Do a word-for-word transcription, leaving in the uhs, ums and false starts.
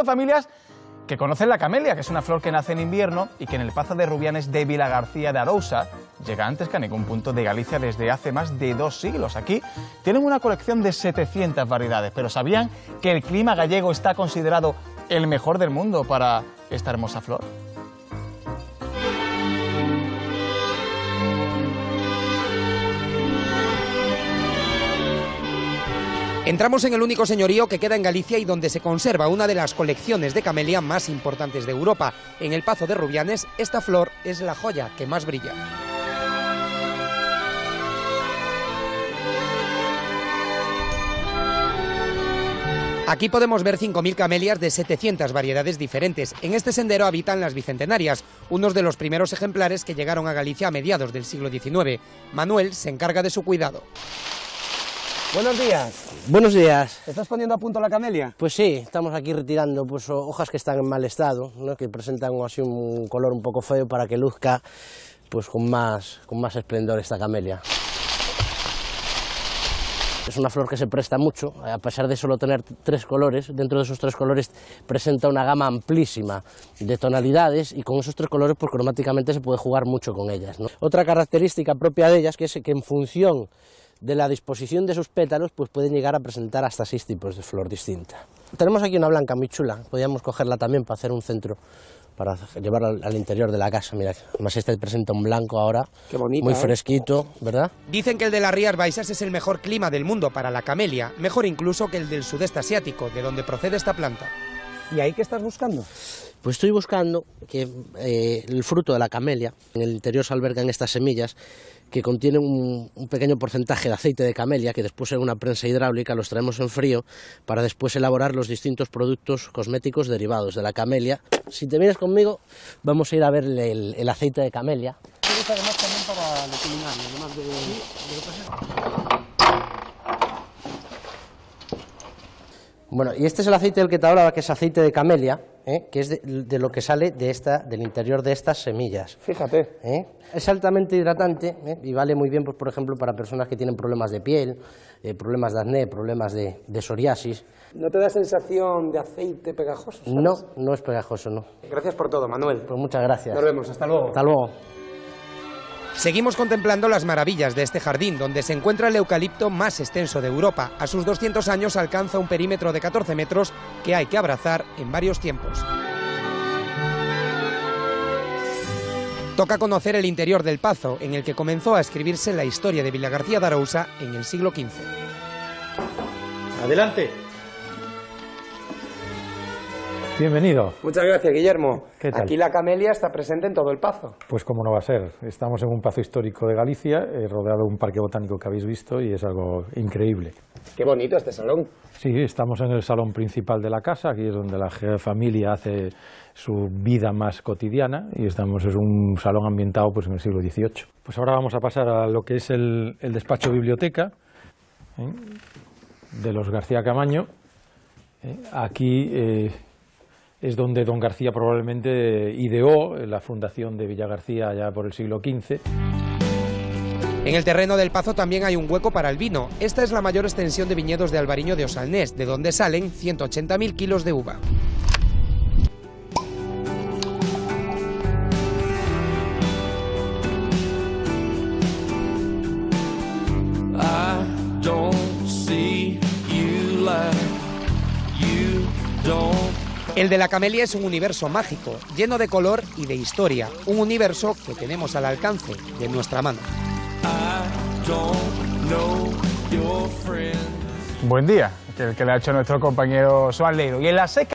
Familias que conocen la camelia, que es una flor que nace en invierno y que en el Pazo de Rubianes de Vilagarcía de Arousa llega antes que a ningún punto de Galicia desde hace más de dos siglos. Aquí tienen una colección de setecientas variedades, pero ¿sabían que el clima gallego está considerado el mejor del mundo para esta hermosa flor? Entramos en el único señorío que queda en Galicia y donde se conserva una de las colecciones de camelia más importantes de Europa. En el Pazo de Rubianes, esta flor es la joya que más brilla. Aquí podemos ver cinco mil camelias de setecientas variedades diferentes. En este sendero habitan las bicentenarias, unos de los primeros ejemplares que llegaron a Galicia a mediados del siglo diecinueve. Manuel se encarga de su cuidado. Buenos días. Buenos días. ¿Estás poniendo a punto la camelia? Pues sí, estamos aquí retirando pues, hojas que están en mal estado, ¿no? Que presentan así un color un poco feo para que luzca pues, con, más, con más esplendor esta camelia. Es una flor que se presta mucho, a pesar de solo tener tres colores, dentro de esos tres colores presenta una gama amplísima de tonalidades y con esos tres colores pues cromáticamente se puede jugar mucho con ellas, ¿no? Otra característica propia de ellas que es que en función de la disposición de sus pétalos, pues pueden llegar a presentar hasta seis tipos de flor distinta. Tenemos aquí una blanca muy chula, podríamos cogerla también para hacer un centro, para llevarla al, al interior de la casa. Mira, además este presenta un blanco ahora, qué bonita, muy ¿eh? Fresquito, ¿verdad? Dicen que el de las Rías Baixas es el mejor clima del mundo para la camelia, mejor incluso que el del sudeste asiático, de donde procede esta planta. ¿Y ahí qué estás buscando? Pues estoy buscando que eh, el fruto de la camelia, en el interior se albergan estas semillas que contienen un, un pequeño porcentaje de aceite de camelia, que después en una prensa hidráulica los traemos en frío para después elaborar los distintos productos cosméticos derivados de la camelia. Si te vienes conmigo, vamos a ir a ver el, el aceite de camelia. Sirve además también para lo culinario, además de, de lo que sea. Bueno, y este es el aceite del que te hablaba, que es aceite de camelia, ¿eh? Que es de, de lo que sale de esta, del interior de estas semillas. Fíjate. ¿Eh? Es altamente hidratante, ¿eh? Y vale muy bien, pues, por ejemplo, para personas que tienen problemas de piel, eh, problemas de acné, problemas de, de psoriasis. ¿No te da sensación de aceite pegajoso? ¿Sabes? No, no es pegajoso, no. Gracias por todo, Manuel. Pues muchas gracias. Nos vemos, hasta luego. Hasta luego. Seguimos contemplando las maravillas de este jardín, donde se encuentra el eucalipto más extenso de Europa. A sus doscientos años alcanza un perímetro de catorce metros que hay que abrazar en varios tiempos. Toca conocer el interior del Pazo, en el que comenzó a escribirse la historia de Vilagarcía de Arousa en el siglo quince. Adelante. Bienvenido. Muchas gracias, Guillermo. ¿Qué tal? Aquí la camelia está presente en todo el Pazo. Pues cómo no va a ser. Estamos en un pazo histórico de Galicia, eh, rodeado de un parque botánico que habéis visto y es algo increíble. Qué bonito este salón. Sí, estamos en el salón principal de la casa, aquí es donde la familia hace su vida más cotidiana y estamos, es un salón ambientado pues, en el siglo dieciocho. Pues ahora vamos a pasar a lo que es el, el despacho biblioteca, ¿eh? de los García Camaño. ¿eh? Aquí eh, es donde don García probablemente ideó la fundación de Villagarcía ya por el siglo quince. En el terreno del Pazo también hay un hueco para el vino. Esta es la mayor extensión de viñedos de Albariño de Osalnés, de donde salen ciento ochenta mil kilos de uva. El de la camelia es un universo mágico, lleno de color y de historia, un universo que tenemos al alcance de nuestra mano. Buen día, que el que le ha hecho nuestro compañero Joan Leiro. Y en la seca